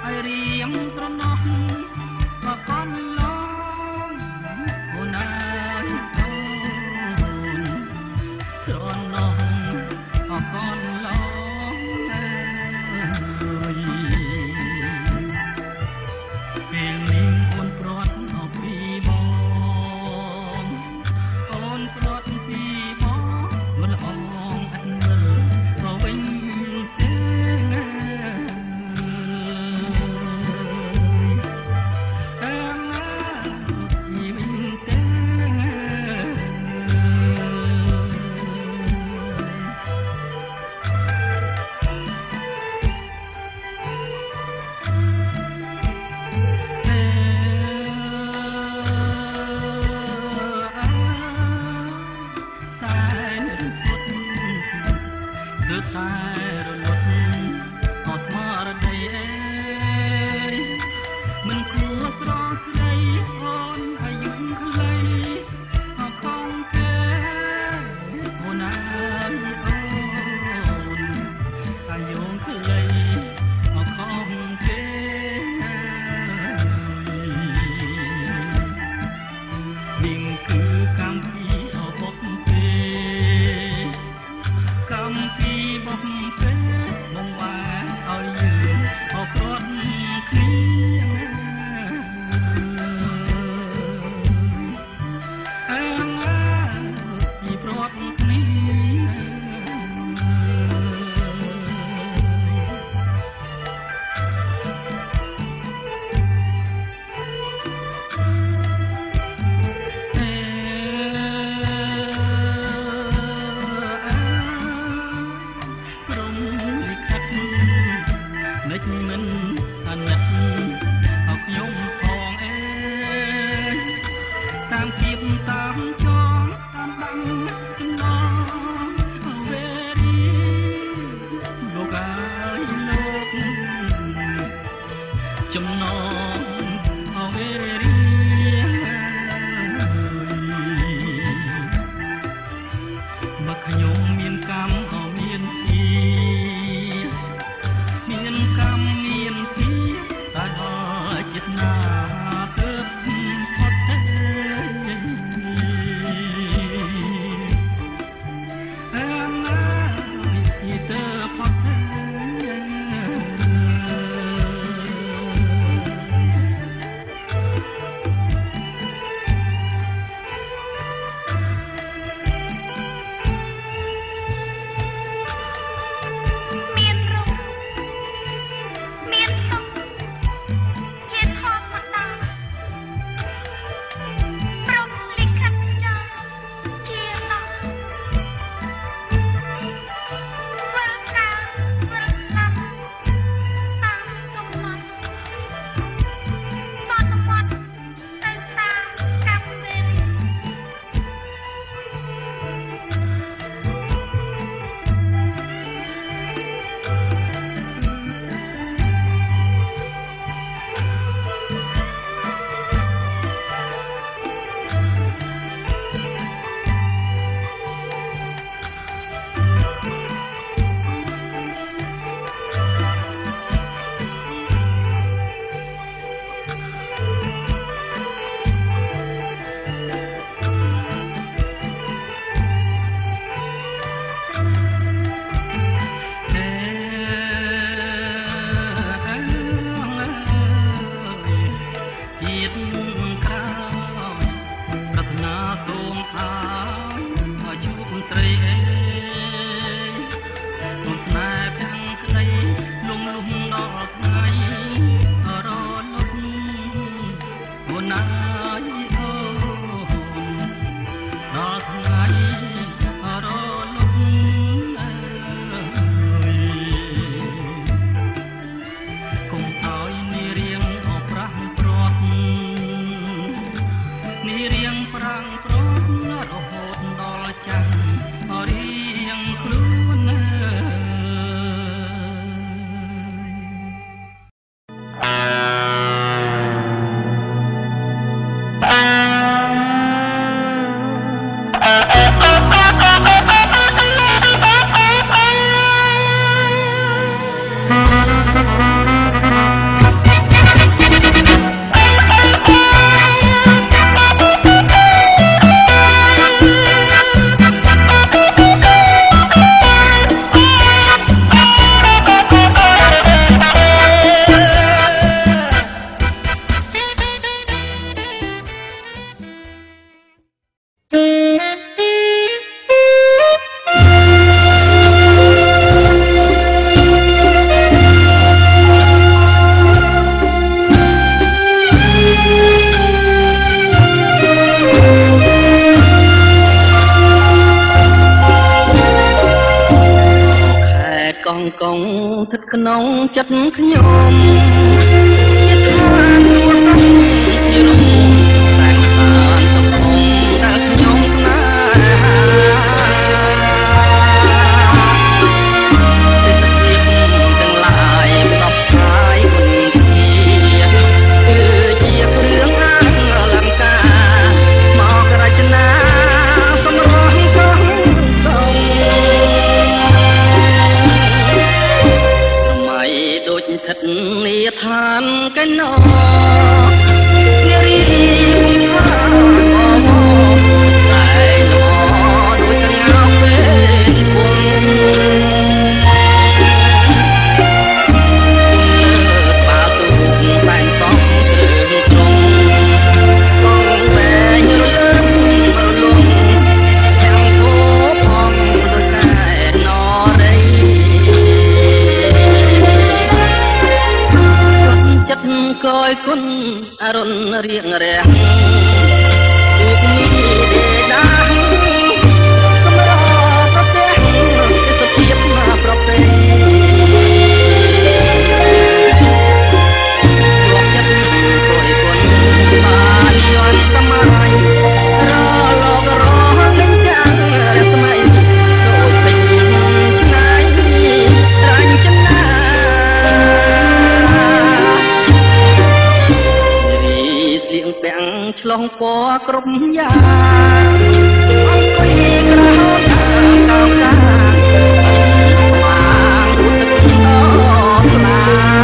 កក្នុងចិត្តខ្ញុំជាឋាននួនជារំតែឋានសុខដែលខ្ញុំស្នេហាទាំងឡាយក្តប់ផ្សាយគុណគឺជាគ្រឿងអលង្ការមករចនាសម្រស់កោះកងដូចស្ថិតនាឋានកែណោនារីថាតែលដូចកងោពេលវងបាទូបែងតង់គ្រឿងត្រង់កងវែងរលឹមរលងទាំងគោផងដូចតែនរីកយគុណអរុនរៀងរាំងទូកនេះទេដាសម្រាប់ប្រទេសទេសភាពមកប្រពៃលោកចិត្តកយគុណបានយន់សម័យរលករលេងចាំងរស្មីដូចពេញឆ្ងាយរាញ់ចំណាលៀងពាំងឆ្លងពណ៌គ្រប់យ៉ាងអង្គុយក្រោមកោងកាបានរួចទឹកស្លា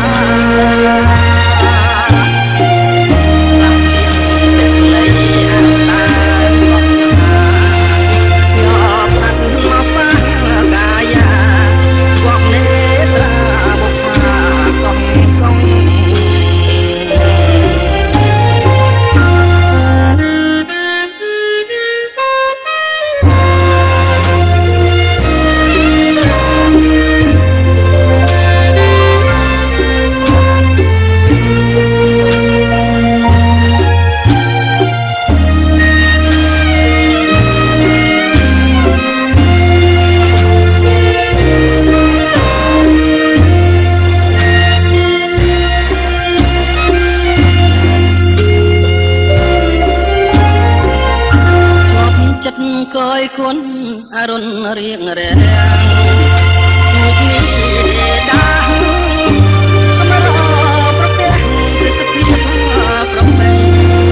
កយគុណអរុនរៀងរាំងទូកនេះដាសម្រាប់ប្រទេសទេសភាពប្រពៃ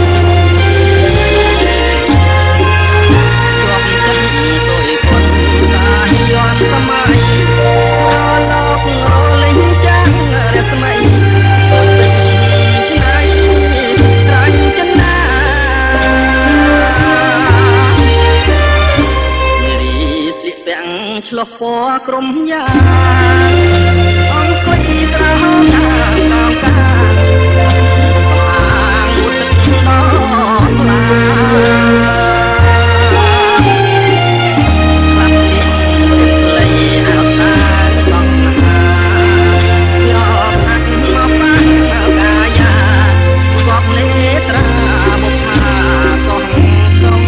ជាប់ចិត្តកយគុណបានយន់សម័យរលករលេងចាំងរស្មីដូចពេញឆ្ងាយរាញ់ចនាពាំងឆ្លុះពណ៌ក្រុមយ៉ាងអង្គុយក្រោមកោងកាអាងមួយទឹកដល់ខ្លាលីអោតាបងហាយកហាត់មកបានកាយាគប់នេត្រាបុប្ផាកោះកង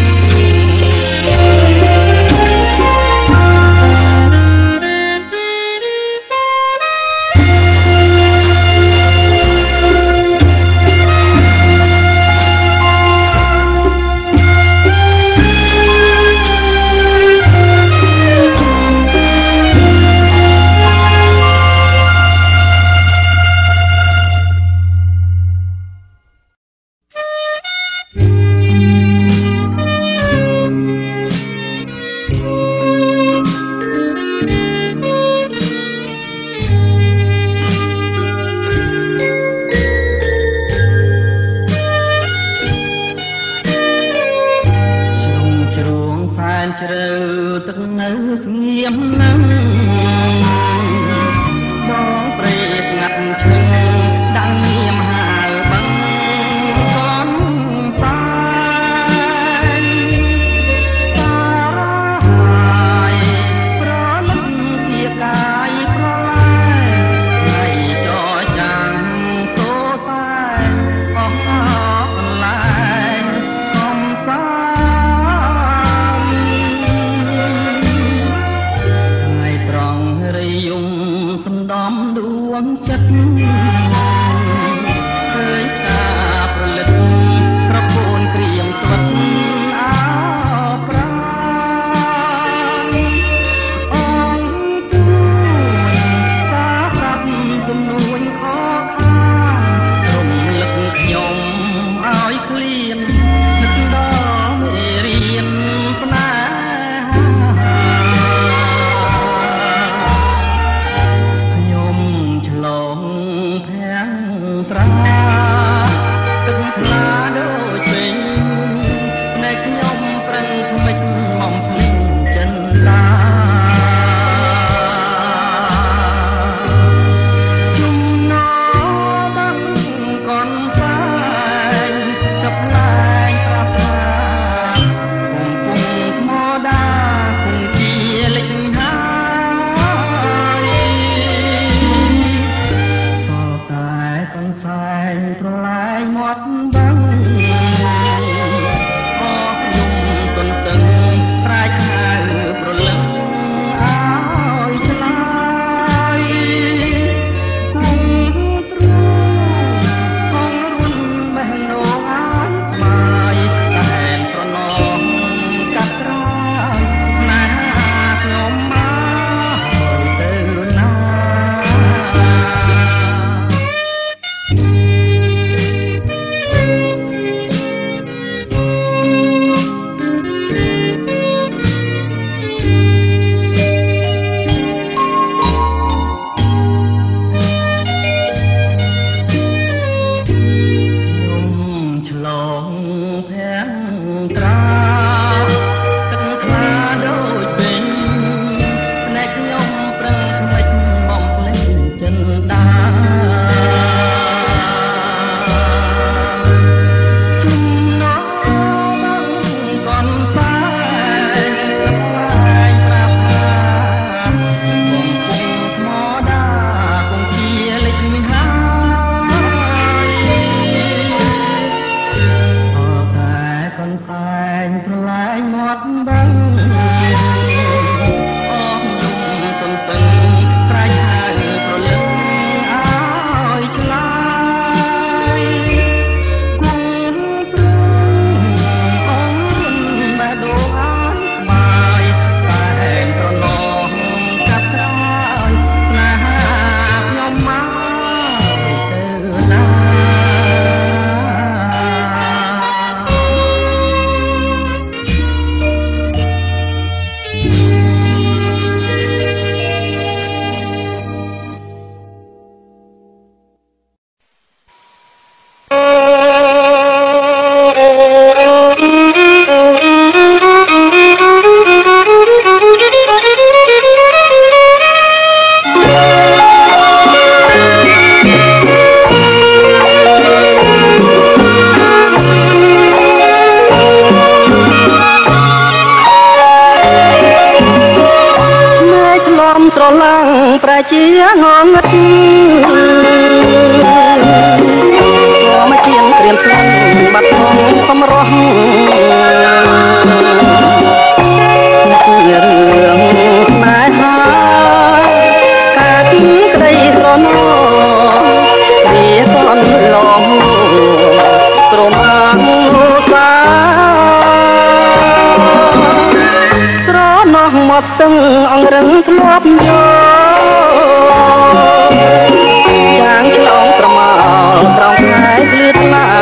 ត្រាទឹកថ្លាដូចពេញណែខ្ញុំប្រឹងថ្មិចមកភ្លេចចិនឡាជុំណោបាក់កនសែងសប្លែងប្រាប់ថាកំពុងថ្មដាគង់ជាលេចហើយសោតែកនសែងប្រឡាយមាត់បាំងអស់ខ្ញុំទន្ទឹងស្រែកហៅប្រលឹងឲ្យឆ្លើយគង់ទ្រង់អងរុនបេះដូងឲ្យស្មាយតែនស្រណងកាត់ត្រាយណាខ្ញុំមកទៅណាឆ្លងភាំងត្រាទឹកថ្លាដូចពេញភ្នែកខ្ញុំប្រឹងថ្មិចបំភ្លេចចិនដាជុំណោកនសែងសប្លែងប្រាប់ថាកំពុងថ្មដាគង់ជាលេចហើយសោតែកនសែងប្រឡាយមាត់បាំងអស់ខ្ញុំទន្ទឹងស្រែកហៅប្រលឹងឲ្យឆ្លើយគង់ទ្រង់អងរុនបេះដូងឲ្យស្បាយតែងស្រណងកាត់ត្រាយស្នេហាខ្ញុំមកទៅណា ស្រឡាំងប្រជាងងឹតមកជាងព្រាមស្លាំបាត់ផងកំរោះគឺរឿងស្នេហាការទីក្តីស្រណោវាកូនឡងព្រមអាងសាស្រណោះមកស្ទឹងអង្រឹងធ្លាប់យកចាងឆ្លងប្រមាលត្រង់ថ្ងៃភ្លឺថ្លា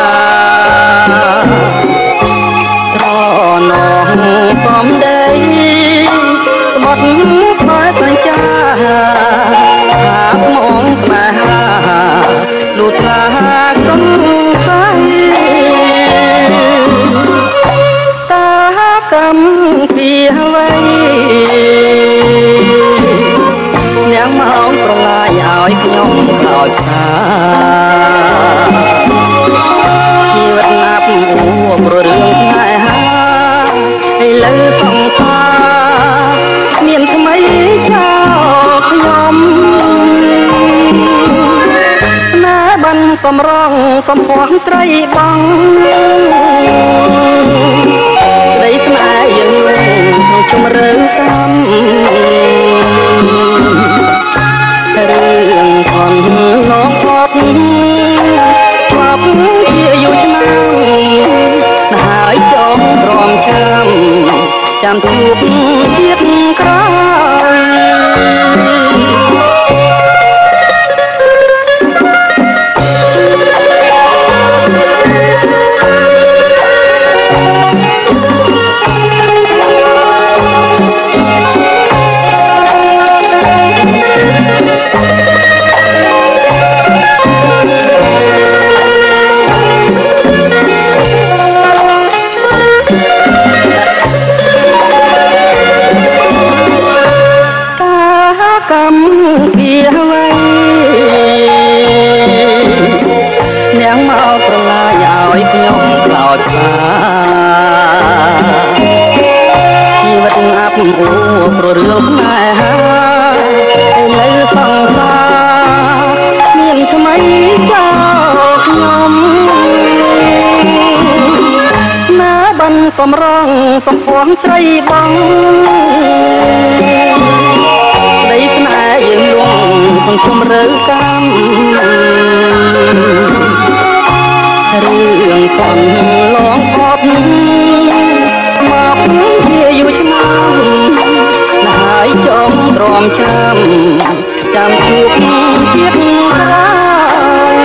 ត្រណោះកំដីស្បត់ខ្សែសញ្ចាថាមងស្នេហាលូតថាកំសៃតាកំពីអ្វីអ្នកមកប្រឡាយឲ្យខ្ញុំដោយថាជីវិតណាប់អួប្ររឿងស្នេហាឥឡូវសង្សារមានថ្មីចោលខ្ញុំស្នេហ៍បានកំរងសំពស់ត្រីបងក្តីស្នេហ៍យើងក្នុងជំរឿនកម្មរឿងខនលោកផុតស្លាប់ជាយូរឆ្នាំហើយចង់ព្រមចាំជួបជាតិក្រោយស្នេហានៅសង្សារមានថ្មីចោលខ្ញុំណាបានកំរងសំភ័នស្រីបងស្ដីស្នេហ៍យើងលងសង្គមរើកម្មរឿងកន់ឡងអត់មកជាយូរឆ្នាំហើយចងទ្រាំចាំជួបជាតិក្រោយ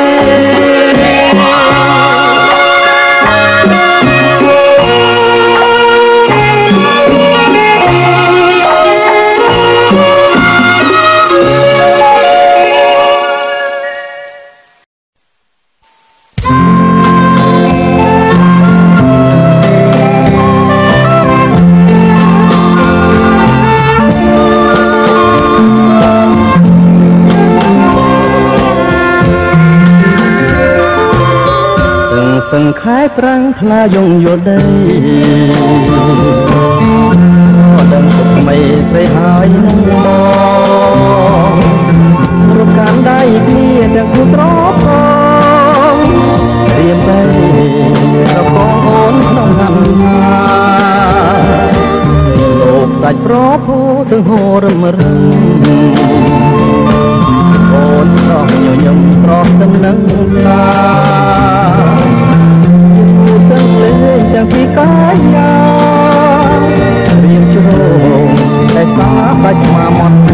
ខែប្រាំងថ្លាយងយល់ដីដឹងទុកថ្មីស្រីហើយនឹងបងរកកាន់ដៃគ្នាទាំងគូត្រផងរៀមទៅរកបងអូនក្នុងសន្តាលោកសាច់ប្រភូទាំងហូររឹមរឹងអូនស្រស់ញញឹមស្រស់ទៅនឹងតាទាំងលេងទាំងពីកាយារៀមជ្រងតែសាបាច់មកមត់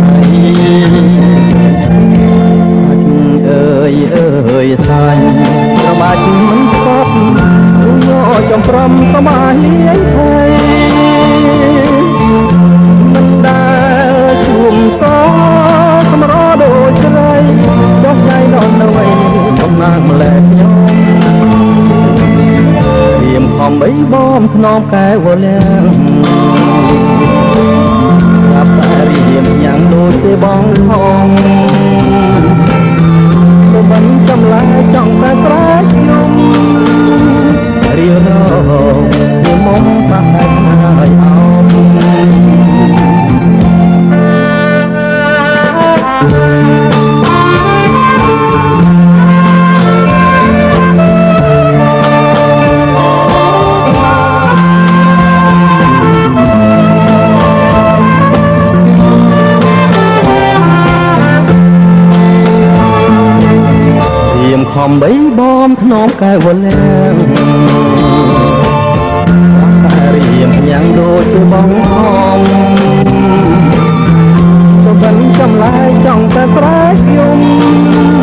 អើយសាញ់ប្របាច់មិនស្គប់យកចំព្រមក៏មកលៀងភ័យមិនដែលជួមសសម្រដូចស្រីចុះใจដល់នៅឯកំណាងម្លែកខ្ញុំរៀមខំបីបំធ្នមកែវលាំចាប់តែរៀមយ៉ាងដូចទេបងផងទៅមិនចម្លែកចង់តែស្រែកខ្ញុំរៀងរងរៀមមុំបាក់តែហើយអោបខំបីបំធ្នមកែវលាំតែរៀមយ៉ាងដូចជាបងផងទៅមិនចម្លែកចង់តែស្រែកខ្ញុំ